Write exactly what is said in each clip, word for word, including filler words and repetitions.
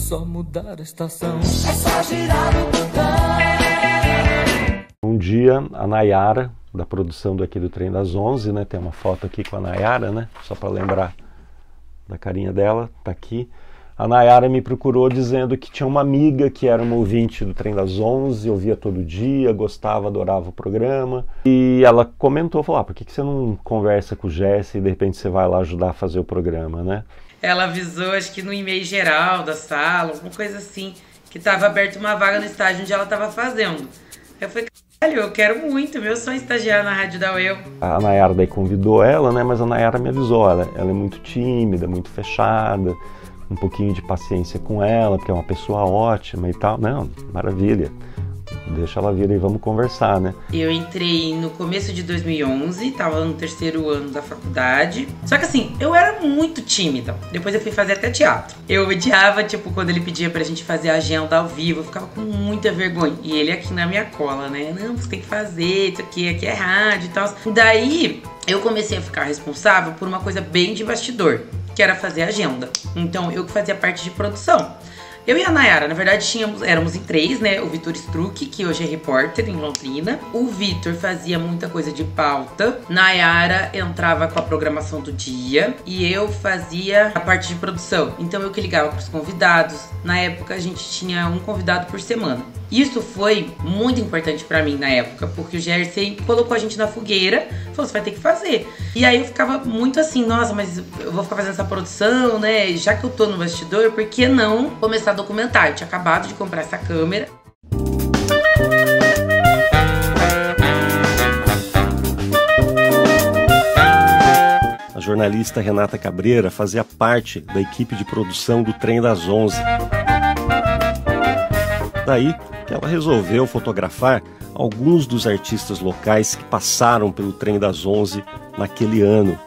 só mudar a estação, é só girar o botão. Um dia, a Nayara, da produção daqui do Trem das Onze, né? Tem uma foto aqui com a Nayara, né? Só para lembrar da carinha dela, tá aqui. A Nayara me procurou dizendo que tinha uma amiga que era uma ouvinte do Trem das Onze, ouvia todo dia, gostava, adorava o programa. E ela comentou, falou, ah, por que que você não conversa com o Jesse e de repente você vai lá ajudar a fazer o programa, né? Ela avisou, acho que no e-mail geral da sala, alguma coisa assim, que estava aberta uma vaga no estágio onde ela estava fazendo. Eu falei, caralho, eu quero muito, meu sonho é estagiar na Rádio da U E L. A Nayara daí convidou ela, né? Mas a Nayara me avisou, ela, ela é muito tímida, muito fechada, um pouquinho de paciência com ela, porque é uma pessoa ótima e tal. Não, maravilha. Deixa ela vir e vamos conversar, né? Eu entrei no começo de dois mil e onze, tava no terceiro ano da faculdade. Só que assim, eu era muito tímida. Depois eu fui fazer até teatro. Eu odiava, tipo, quando ele pedia pra gente fazer a agenda ao vivo, eu ficava com muita vergonha. E ele aqui na minha cola, né? Não, você tem que fazer, isso aqui, aqui é rádio e tal. Daí, eu comecei a ficar responsável por uma coisa bem de bastidor, que era fazer agenda. Então, eu que fazia parte de produção. Eu e a Nayara, na verdade, tínhamos, éramos em três, né? O Vitor Struck, que hoje é repórter em Londrina. O Vitor fazia muita coisa de pauta. Nayara entrava com a programação do dia. E eu fazia a parte de produção. Então eu que ligava para os convidados. Na época a gente tinha um convidado por semana. Isso foi muito importante pra mim na época, porque o Jersey colocou a gente na fogueira, falou, você vai ter que fazer. E aí eu ficava muito assim, nossa, mas eu vou ficar fazendo essa produção, né? Já que eu tô no bastidor, por que não começar a documentar? Eu tinha acabado de comprar essa câmera. A jornalista Renata Cabreira fazia parte da equipe de produção do Trem das Onze. Daí que ela resolveu fotografar alguns dos artistas locais que passaram pelo Trem das Onze naquele ano.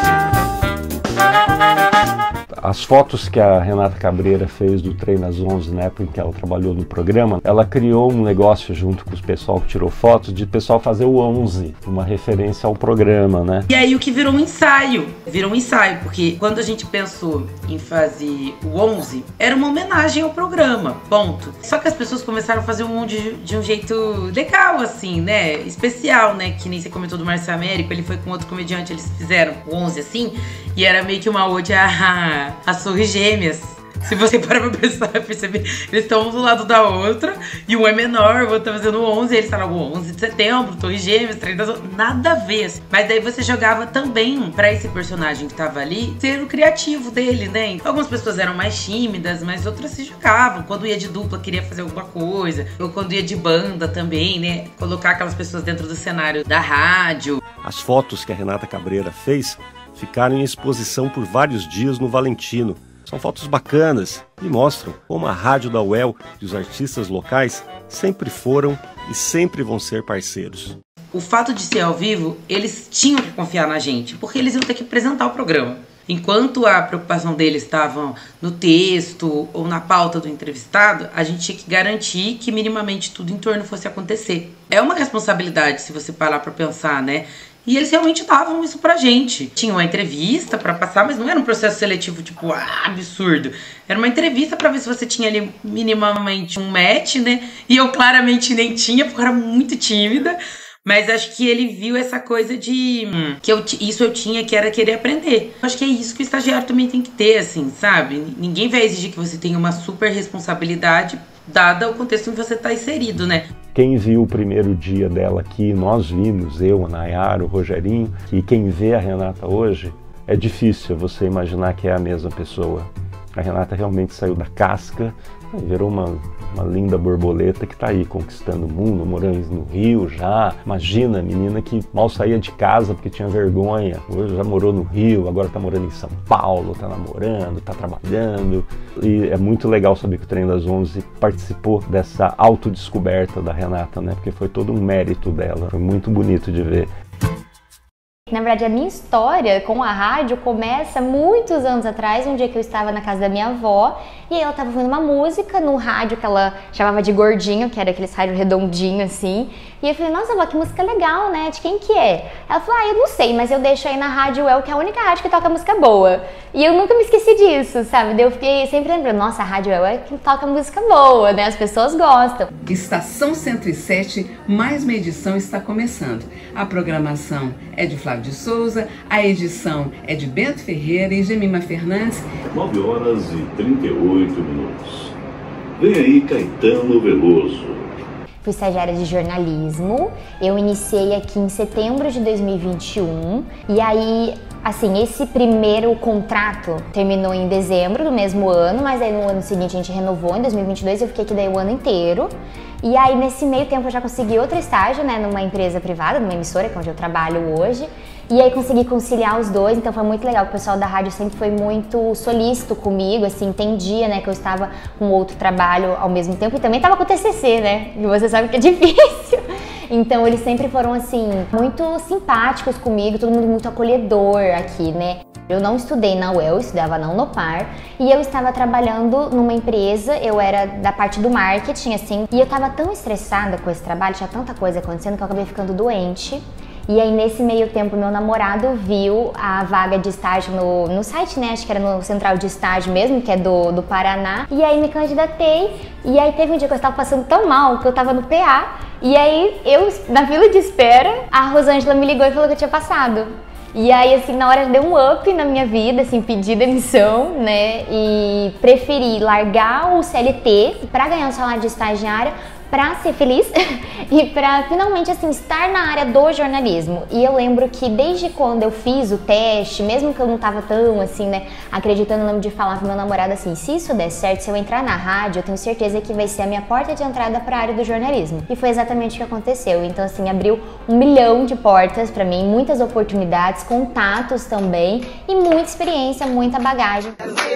As fotos que a Renata Cabreira fez do Trem das Onze, na época em que ela trabalhou no programa, ela criou um negócio junto com o pessoal que tirou fotos, de pessoal fazer o onze, uma referência ao programa, né? E aí o que virou um ensaio, virou um ensaio, porque quando a gente pensou em fazer o onze, era uma homenagem ao programa, ponto. Só que as pessoas começaram a fazer um de, de um jeito legal, assim, né? Especial, né? Que nem você comentou do Márcio Américo, ele foi com outro comediante, eles fizeram o onze assim, e era meio que uma ode a... as Torres Gêmeas. Se você parar pra pensar, perceber, eles estão um do lado da outra, e um é menor, o outro tá fazendo o onze, e eles falam o onze de setembro, Torres Gêmeas, trem das... nada a ver. Mas daí você jogava também pra esse personagem que tava ali, ser o criativo dele, né? Algumas pessoas eram mais tímidas, mas outras se jogavam. Quando ia de dupla, queria fazer alguma coisa, ou quando ia de banda também, né? Colocar aquelas pessoas dentro do cenário da rádio. As fotos que a Renata Cabreira fez ficaram em exposição por vários dias no Valentino. São fotos bacanas e mostram como a Rádio da U E L e os artistas locais sempre foram e sempre vão ser parceiros. O fato de ser ao vivo, eles tinham que confiar na gente, porque eles iam ter que apresentar o programa. Enquanto a preocupação deles estava no texto ou na pauta do entrevistado, a gente tinha que garantir que minimamente tudo em torno fosse acontecer. É uma responsabilidade, se você parar para pensar, né? E eles realmente davam isso pra gente. Tinha uma entrevista pra passar, mas não era um processo seletivo, tipo, ah, absurdo. Era uma entrevista pra ver se você tinha ali minimamente um match, né? E eu claramente nem tinha, porque eu era muito tímida. Mas acho que ele viu essa coisa de... Hum, que eu, isso eu tinha, que era querer aprender. Acho que é isso que o estagiário também tem que ter, assim, sabe? Ninguém vai exigir que você tenha uma super responsabilidade, dada o contexto em que você está inserido, né? Quem viu o primeiro dia dela aqui, nós vimos, eu, a Nayara, o Rogerinho, e quem vê a Renata hoje, é difícil você imaginar que é a mesma pessoa. A Renata realmente saiu da casca, virou uma, uma linda borboleta que está aí conquistando o mundo, morando no Rio já. Imagina, menina que mal saía de casa porque tinha vergonha. Hoje já morou no Rio, agora está morando em São Paulo, está namorando, está trabalhando. E é muito legal saber que o Trem das Onze participou dessa autodescoberta da Renata, né? Porque foi todo um mérito dela. Foi muito bonito de ver. Na verdade, a minha história com a rádio começa muitos anos atrás, um dia que eu estava na casa da minha avó, e aí ela estava ouvindo uma música no rádio que ela chamava de gordinho, que era aqueles rádio redondinho assim, e eu falei, nossa, avó, que música legal, né? De quem que é? Ela falou, ah, eu não sei, mas eu deixo aí na Rádio El, que é a única rádio que toca música boa. E eu nunca me esqueci disso, sabe? Daí eu fiquei sempre lembrando, nossa, a Rádio El é que toca música boa, né? As pessoas gostam. Estação cento e sete, mais uma edição está começando. A programação é de Flávio de Souza, a edição é de Bento Ferreira e Gemima Fernandes. nove horas e trinta e oito minutos. Vem aí Caetano Veloso. Fui estagiária de jornalismo, eu iniciei aqui em setembro de dois mil e vinte e um, e aí, assim, esse primeiro contrato terminou em dezembro do mesmo ano, mas aí no ano seguinte a gente renovou, em dois mil e vinte e dois eu fiquei aqui daí o ano inteiro. E aí nesse meio tempo eu já consegui outro estágio, né, numa empresa privada, numa emissora, que é onde eu trabalho hoje. E aí consegui conciliar os dois, então foi muito legal. O pessoal da rádio sempre foi muito solícito comigo, assim, entendia, né, que eu estava com outro trabalho ao mesmo tempo e também estava com o T C C, né, e você sabe que é difícil. Então eles sempre foram, assim, muito simpáticos comigo, todo mundo muito acolhedor aqui, né. Eu não estudei na U E L, eu estudava na Unopar, e eu estava trabalhando numa empresa, eu era da parte do marketing, assim, e eu estava tão estressada com esse trabalho, tinha tanta coisa acontecendo que eu acabei ficando doente. E aí nesse meio tempo meu namorado viu a vaga de estágio no, no site, né, acho que era no Central de Estágio mesmo, que é do, do Paraná. E aí me candidatei, e aí teve um dia que eu estava passando tão mal que eu estava no P A. E aí eu, na fila de espera, a Rosângela me ligou e falou que eu tinha passado. E aí, assim, na hora deu um up na minha vida, assim, pedi demissão, né, e preferi largar o C L T pra ganhar um salário de estagiária, pra ser feliz e pra finalmente, assim, estar na área do jornalismo. E eu lembro que desde quando eu fiz o teste, mesmo que eu não tava tão, assim, né, acreditando, eu lembro de falar pro meu namorado assim, se isso der certo, se eu entrar na rádio, eu tenho certeza que vai ser a minha porta de entrada pra área do jornalismo. E foi exatamente o que aconteceu. Então, assim, abriu um milhão de portas pra mim, muitas oportunidades, contatos também e muita experiência, muita bagagem.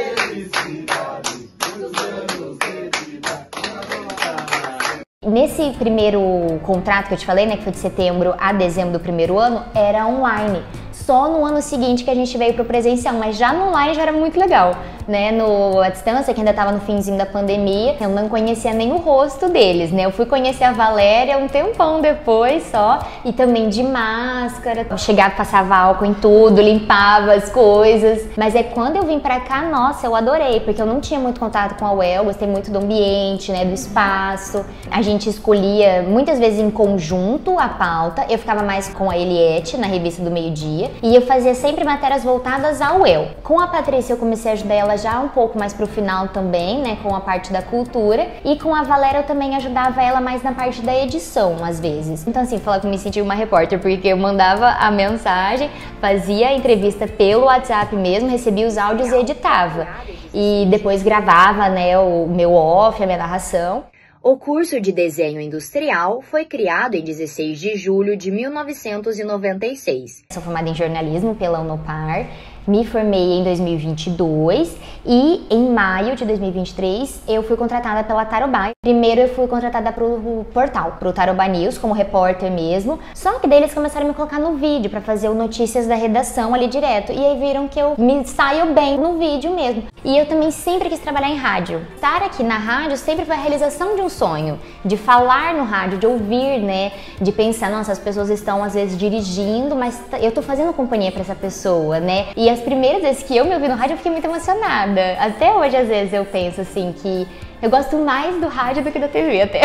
Nesse primeiro contrato que eu te falei, né, que foi de setembro a dezembro do primeiro ano, era online. Só no ano seguinte que a gente veio pro presencial, mas já no online já era muito legal, né, no, à distância, que ainda tava no finzinho da pandemia, eu não conhecia nem o rosto deles, né, eu fui conhecer a Valéria um tempão depois só, e também de máscara, eu chegava, passava álcool em tudo, limpava as coisas, mas é quando eu vim pra cá, nossa, eu adorei, porque eu não tinha muito contato com a U E L, gostei muito do ambiente, né, do espaço, a gente escolhia muitas vezes em conjunto a pauta, eu ficava mais com a Eliette na revista do meio-dia, e eu fazia sempre matérias voltadas ao eu. Com a Patrícia eu comecei a ajudar ela já um pouco mais pro final também, né, com a parte da cultura, e com a Valéria eu também ajudava ela mais na parte da edição, às vezes. Então assim, falar que eu me sentia uma repórter, porque eu mandava a mensagem, fazia a entrevista pelo WhatsApp mesmo, recebia os áudios e editava. E depois gravava, né, o meu off, a minha narração. O curso de desenho industrial foi criado em dezesseis de julho de mil novecentos e noventa e seis. Sou formada em jornalismo pela Unopar, me formei em dois mil e vinte e dois e em maio de dois mil e vinte e três eu fui contratada pela Tarobá. Primeiro eu fui contratada para o portal, para o Tarobá News, como repórter mesmo, só que daí eles começaram a me colocar no vídeo para fazer o notícias da redação ali direto, e aí viram que eu me saio bem no vídeo mesmo. E eu também sempre quis trabalhar em rádio. Estar aqui na rádio sempre foi a realização de um sonho, de falar no rádio, de ouvir, né, de pensar, nossa, as pessoas estão às vezes dirigindo, mas eu tô fazendo companhia para essa pessoa, né, e as primeiras vezes que eu me ouvi no rádio eu fiquei muito emocionada. Até hoje, às vezes, eu penso assim que eu gosto mais do rádio do que da T V até.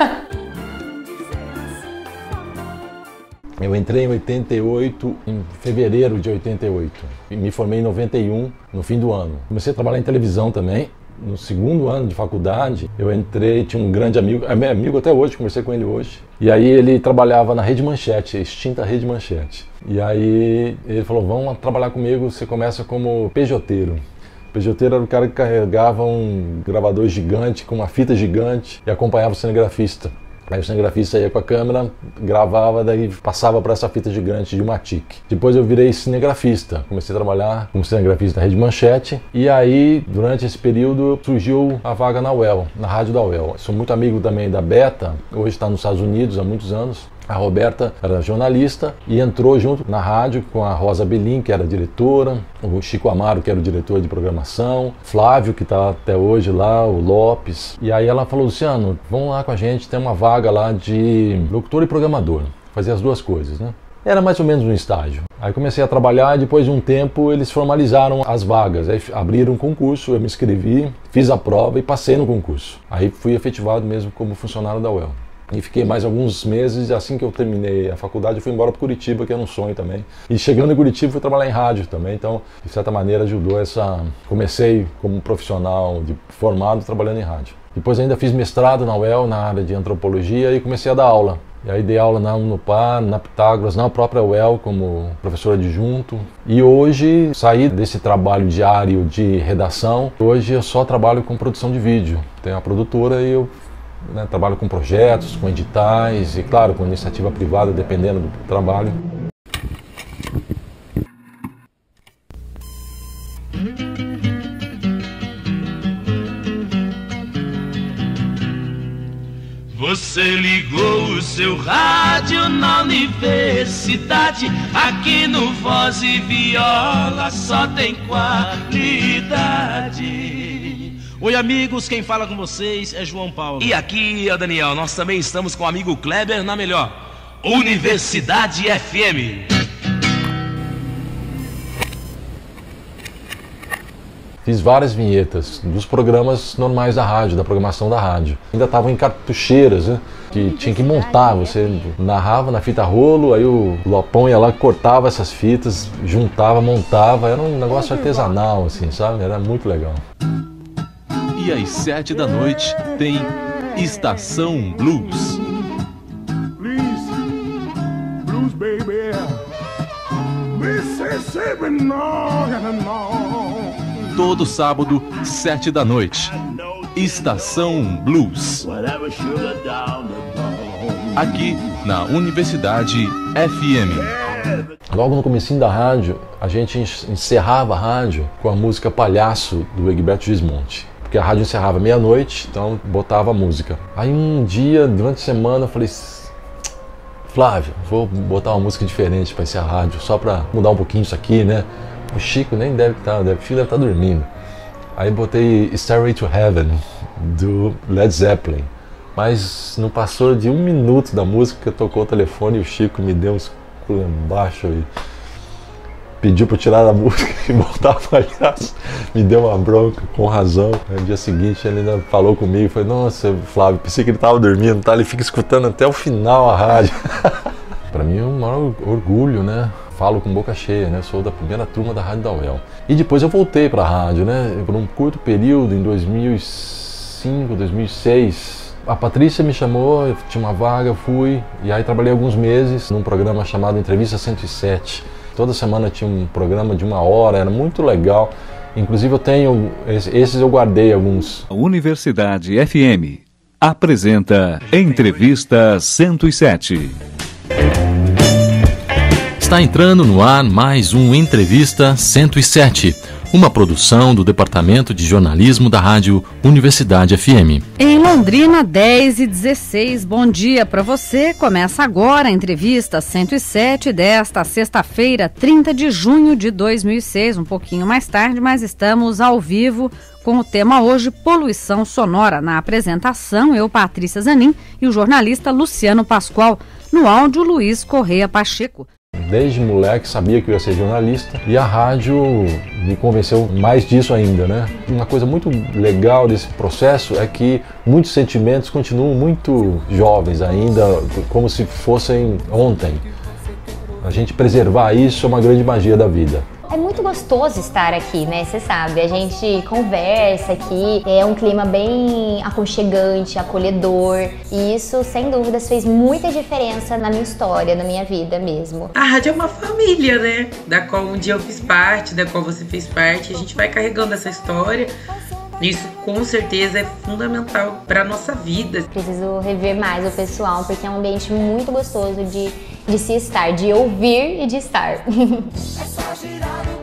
Eu entrei em oitenta e oito, em fevereiro de oitenta e oito. E me formei em noventa e um, no fim do ano. Comecei a trabalhar em televisão também. No segundo ano de faculdade, eu entrei, tinha um grande amigo, é meu amigo até hoje, conversei com ele hoje. E aí ele trabalhava na Rede Manchete, a extinta Rede Manchete. E aí ele falou, vamos trabalhar comigo, você começa como pejoteiro. Pejoteiro era o cara que carregava um gravador gigante, com uma fita gigante, e acompanhava o cinegrafista. Aí o cinegrafista ia com a câmera, gravava, daí passava para essa fita gigante de uma tic. Depois eu virei cinegrafista, comecei a trabalhar como cinegrafista na Rede Manchete. E aí, durante esse período, surgiu a vaga na U E L, na rádio da U E L. Sou muito amigo também da Beta, hoje está nos Estados Unidos há muitos anos. A Roberta era jornalista e entrou junto na rádio com a Rosa Belin, que era diretora, o Chico Amaro, que era o diretor de programação, Flávio, que está até hoje lá, o Lopes. E aí ela falou, Luciano, vamos lá com a gente, tem uma vaga lá de locutor e programador. Fazer as duas coisas, né? Era mais ou menos um estágio. Aí comecei a trabalhar e depois de um tempo eles formalizaram as vagas. Aí abriram um concurso, eu me inscrevi, fiz a prova e passei no concurso. Aí fui efetivado mesmo como funcionário da U E L. E fiquei mais alguns meses, assim que eu terminei a faculdade eu fui embora para Curitiba, que era um sonho também. E chegando em Curitiba fui trabalhar em rádio também, então de certa maneira ajudou essa... Comecei como profissional de formado trabalhando em rádio. Depois ainda fiz mestrado na U E L, na área de antropologia, e comecei a dar aula. E aí dei aula na Unopar, na Pitágoras, na própria U E L como professor adjunto. E hoje saí desse trabalho diário de redação. Hoje eu só trabalho com produção de vídeo. Tenho uma produtora e eu né, trabalho com projetos, com editais e claro, com iniciativa privada, dependendo do trabalho. Você ligou o seu rádio na universidade. Aqui no Voz e Viola só tem qualidade. Oi amigos, quem fala com vocês é João Paulo. E aqui é o Daniel, nós também estamos com o amigo Kleber na melhor Universidade F M. Fiz várias vinhetas dos programas normais da rádio, da programação da rádio. Ainda estavam em cartucheiras, né? Que tinha que montar, você narrava na fita rolo, aí o Lopão ia lá, cortava essas fitas, juntava, montava, era um negócio artesanal, assim, sabe? Era muito legal. E às sete da noite tem Estação Blues. Blues, blues baby, Mississippi, no, no. Todo sábado, sete da noite. Estação Blues. Aqui na Universidade F M. Logo no comecinho da rádio, a gente encerrava a rádio com a música Palhaço, do Egberto Gismonti. Porque a rádio encerrava meia-noite, então botava a música. Aí um dia, durante a semana, eu falei... Flávio, vou botar uma música diferente para encerrar a rádio, só para mudar um pouquinho isso aqui, né? O Chico nem deve estar, deve, filho deve estar dormindo. Aí botei Stairway to Heaven, do Led Zeppelin. Mas não passou de um minuto da música que tocou o telefone e o Chico me deu uns culos embaixo e pediu para tirar da música e voltar a palhaço. Me deu uma bronca, com razão. Aí, no dia seguinte ele ainda falou comigo e falou, nossa, Flávio, pensei que ele estava dormindo, tá? Ele fica escutando até o final a rádio. Para mim é um maior orgulho, né? Falo com boca cheia, né? Sou da primeira turma da rádio da U E L. E depois eu voltei para a rádio, né? Por um curto período, em dois mil e cinco, dois mil e seis. A Patrícia me chamou, eu tinha uma vaga, eu fui. E aí trabalhei alguns meses num programa chamado Entrevista cento e sete. Toda semana tinha um programa de uma hora, era muito legal. Inclusive eu tenho, esses eu guardei alguns. A Universidade F M apresenta Entrevista cento e sete. Está entrando no ar mais um Entrevista cento e sete, uma produção do Departamento de Jornalismo da Rádio Universidade F M. Em Londrina, dez e dezesseis, bom dia para você. Começa agora a Entrevista cento e sete desta sexta-feira, trinta de junho de dois mil e seis, um pouquinho mais tarde, mas estamos ao vivo com o tema hoje, poluição sonora. Na apresentação, eu, Patrícia Zanin, e o jornalista Luciano Pascoal. No áudio, Luiz Correia Pacheco. Desde moleque sabia que eu ia ser jornalista e a rádio me convenceu mais disso ainda, né? Uma coisa muito legal desse processo é que muitos sentimentos continuam muito jovens ainda, como se fossem ontem. A gente preservar isso é uma grande magia da vida. É muito gostoso estar aqui, né? Você sabe, a gente conversa aqui, é um clima bem aconchegante, acolhedor. E isso, sem dúvidas, fez muita diferença na minha história, na minha vida mesmo. A rádio é uma família, né? Da qual um dia eu fiz parte, da qual você fez parte. A gente vai carregando essa história. Isso com certeza é fundamental para nossa vida. Preciso rever mais o pessoal, porque é um ambiente muito gostoso de, de se estar, de ouvir e de estar. É só girar.